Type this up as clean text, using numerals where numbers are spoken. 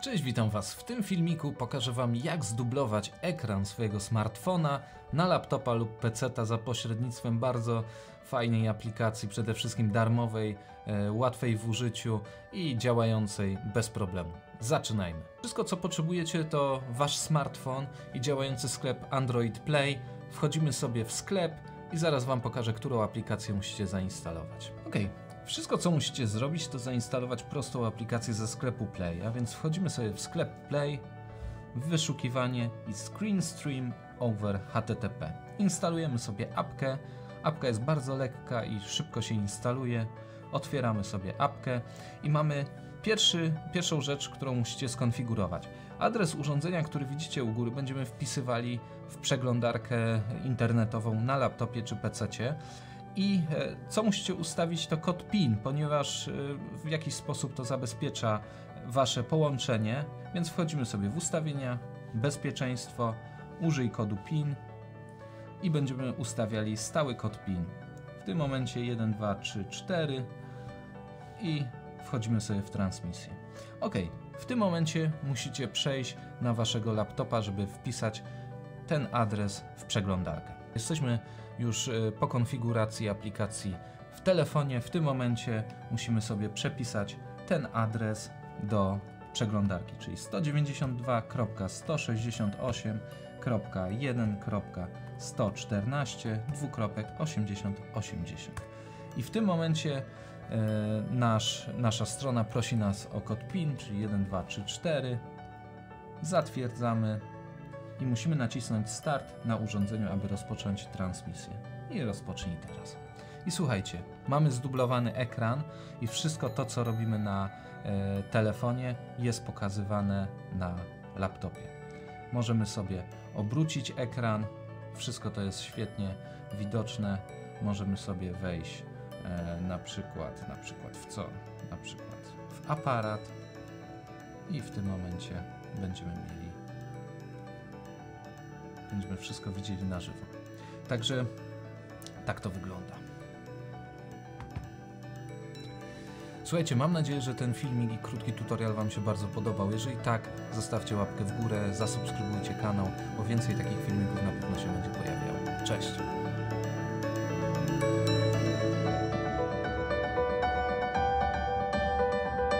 Cześć, witam Was. W tym filmiku pokażę Wam, jak zdublować ekran swojego smartfona na laptopa lub peceta za pośrednictwem bardzo fajnej aplikacji, przede wszystkim darmowej, łatwej w użyciu i działającej bez problemu. Zaczynajmy. Wszystko, co potrzebujecie, to Wasz smartfon i działający sklep Android Play. Wchodzimy sobie w sklep i zaraz Wam pokażę, którą aplikację musicie zainstalować. OK. Wszystko, co musicie zrobić, to zainstalować prostą aplikację ze sklepu Play, a więc wchodzimy sobie w sklep Play, w wyszukiwanie i Screen Stream over HTTP. Instalujemy sobie apkę. Apka jest bardzo lekka i szybko się instaluje. Otwieramy sobie apkę i mamy pierwszą rzecz, którą musicie skonfigurować. Adres urządzenia, który widzicie u góry, będziemy wpisywali w przeglądarkę internetową na laptopie czy pececie. I co musicie ustawić, to kod PIN, ponieważ w jakiś sposób to zabezpiecza Wasze połączenie, więc wchodzimy sobie w ustawienia, bezpieczeństwo, użyj kodu PIN i będziemy ustawiali stały kod PIN. W tym momencie 1, 2, 3, 4 i wchodzimy sobie w transmisję. OK, w tym momencie musicie przejść na Waszego laptopa, żeby wpisać ten adres w przeglądarkę. Jesteśmy już po konfiguracji aplikacji w telefonie. W tym momencie musimy sobie przepisać ten adres do przeglądarki, czyli 192.168.1.114.80.80. I w tym momencie nasza strona prosi nas o kod PIN, czyli 1, 2, 3, 4. Zatwierdzamy. I musimy nacisnąć Start na urządzeniu, aby rozpocząć transmisję. I rozpocznij teraz. I słuchajcie, mamy zdublowany ekran i wszystko to, co robimy na telefonie, jest pokazywane na laptopie. Możemy sobie obrócić ekran, wszystko to jest świetnie widoczne. Możemy sobie wejść na przykład w co? Na przykład w aparat i w tym momencie będziemy wszystko widzieli na żywo. Także tak to wygląda. Słuchajcie, mam nadzieję, że ten filmik i krótki tutorial Wam się bardzo podobał. Jeżeli tak, zostawcie łapkę w górę, zasubskrybujcie kanał, bo więcej takich filmików na pewno się będzie pojawiało. Cześć!